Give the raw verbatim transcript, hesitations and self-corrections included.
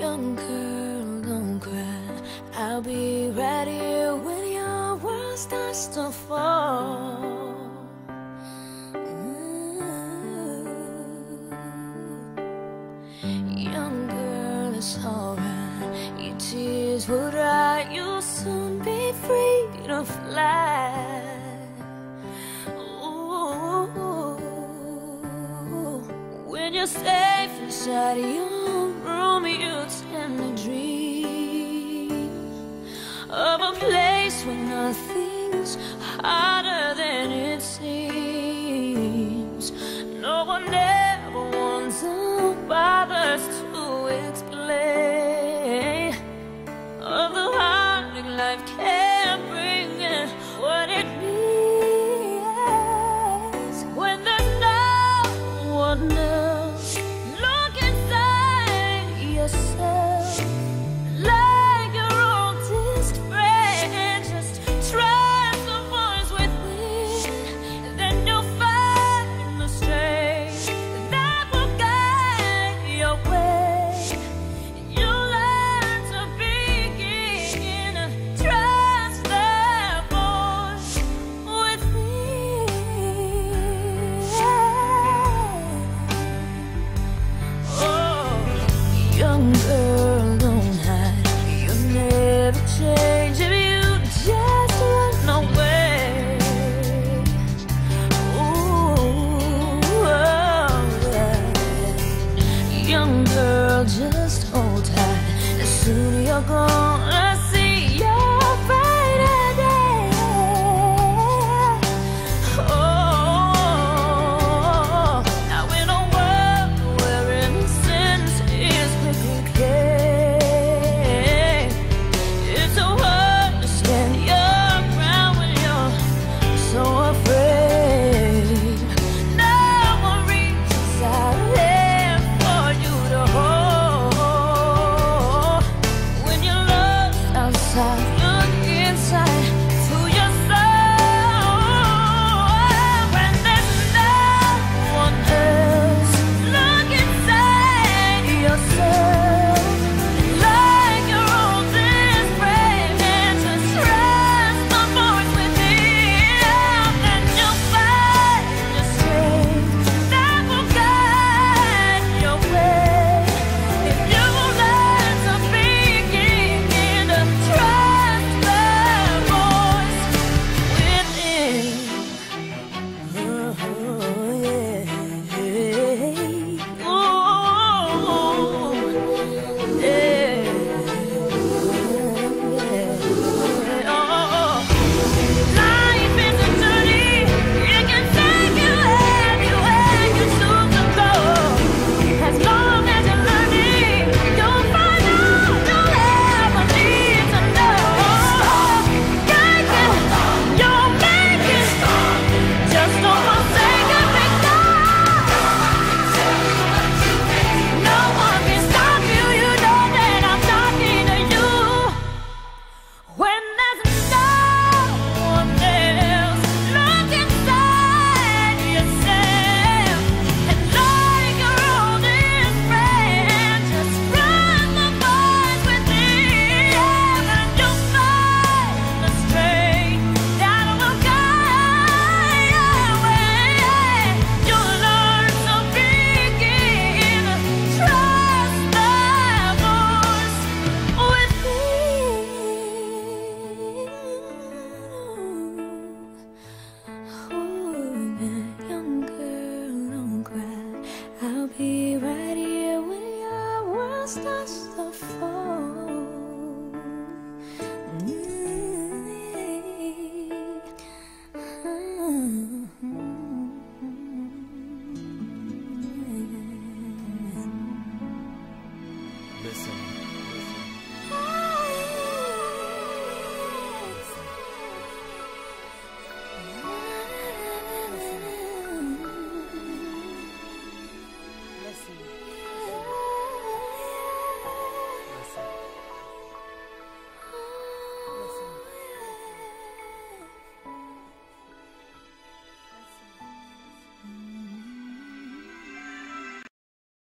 Young girl, don't cry. I'll be right here when your world starts to fall. Ooh. Young girl, it's alright. Your tears will dry. You'll soon be free to fly. Ooh. When you're safe inside your room, you tend to dream of a place where nothing's harder than it seems. No one else